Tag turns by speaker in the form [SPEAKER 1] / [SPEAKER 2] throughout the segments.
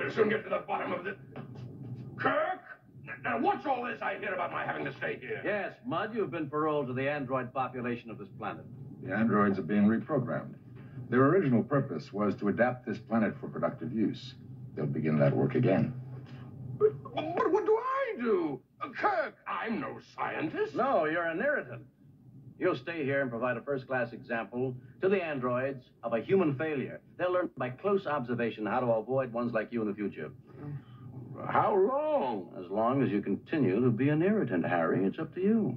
[SPEAKER 1] We'll soon get to the bottom of this. Kirk! Now, what's all this I hear about my having to stay here?
[SPEAKER 2] Yes, Mud, you've been paroled to the android population of this planet.
[SPEAKER 3] The androids are being reprogrammed. Their original purpose was to adapt this planet for productive use. They'll begin that work again.
[SPEAKER 1] But what do I do? Kirk, I'm no scientist.
[SPEAKER 2] No, you're an irritant. You'll stay here and provide a first-class example to the androids of a human failure. They'll learn by close observation how to avoid ones like you in the future.
[SPEAKER 1] How long?
[SPEAKER 2] As long as you continue to be an irritant, Harry. It's up to you.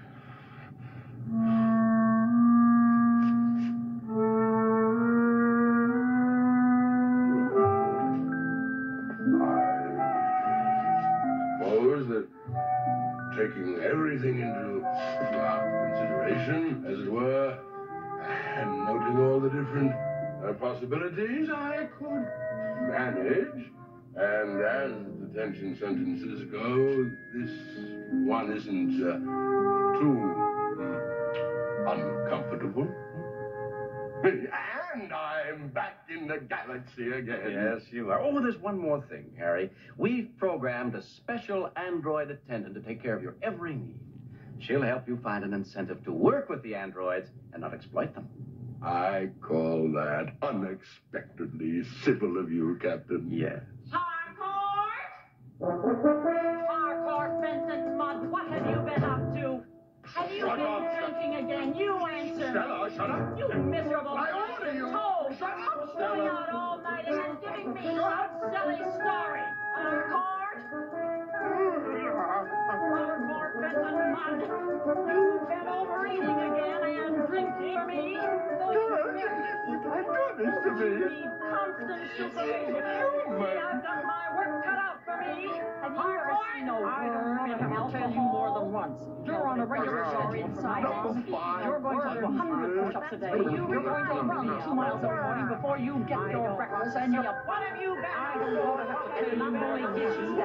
[SPEAKER 1] I suppose that taking everything into consideration, as it were, and noting all the different possibilities, I could manage. And as detention sentences go, this one isn't too uncomfortable. And I'm back in the galaxy again.
[SPEAKER 2] Yes, you are. Oh, there's one more thing, Harry. We've programmed a special android attendant to take care of your every need. She'll help you find an incentive to work with the androids and not exploit them.
[SPEAKER 1] I call that unexpectedly civil of you, Captain.
[SPEAKER 2] Yes.
[SPEAKER 4] Harcourt, Benson, Mud, what have you been up to? Have you been drinking again? You answer me.
[SPEAKER 1] Shut up.
[SPEAKER 4] You miserable
[SPEAKER 1] I order you.
[SPEAKER 4] toad.
[SPEAKER 1] Shut up,
[SPEAKER 4] Going out all night and then giving me some silly story. Harcourt, Benson, Mud, you've been overeating again and drinking for me.
[SPEAKER 1] You can't do this to me.
[SPEAKER 4] Need constant supervision. I've got my work cut out for me. Have you ever seen a worm in alcohol? Tell you more than once. You're on a regular schedule inside. You're going to do 100 push-ups a day. You're going to run 2 miles every morning before you get your breakfast. And what have you got? I'm going to have to tell you more issues.